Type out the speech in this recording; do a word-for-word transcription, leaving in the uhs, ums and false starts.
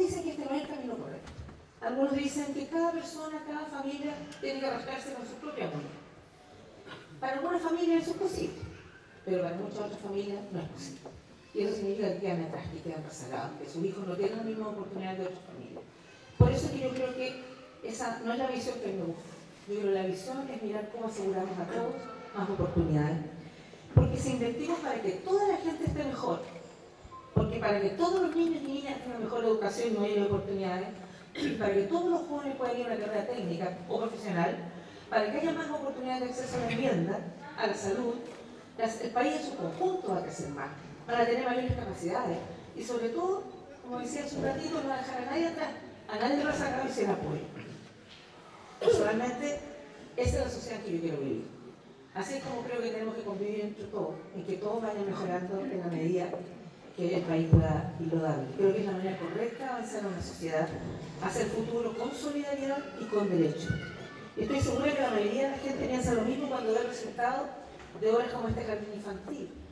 dicen que este no es el camino correcto. Algunos dicen que cada persona, cada familia tiene que arrascarse con su propia moneda. Para algunas familias eso es posible, pero para muchas otras familias no es posible. Y eso significa que quedan atrás, que quedan rezagados, que sus hijos no tienen la misma oportunidad de otras familias. Por eso es que yo creo que esa no es la visión que a mí me gusta. Yo creo que la visión es mirar cómo aseguramos a todos más oportunidades. Porque si invertimos para que toda la gente esté mejor, porque para que todos los niños y niñas tengan mejor educación y mayores oportunidades, para que todos los jóvenes puedan ir a una carrera técnica o profesional, para que haya más oportunidades de acceso a la vivienda, a la salud, el país en su conjunto va a crecer más, van a tener mayores capacidades y sobre todo, como decía hace un ratito, no va a dejar a nadie atrás, a nadie le va a sacar sin apoyo. Personalmente, esa es la sociedad que yo quiero vivir. Así es como creo que tenemos que convivir entre todos, en que todos vayan mejorando en la medida que el país pueda irlo dando. Creo que es la manera correcta de avanzar en una sociedad hacia el futuro con solidaridad y con derecho. Y estoy segura que la mayoría de la gente piensa lo mismo cuando ve el resultado de obras como este jardín infantil.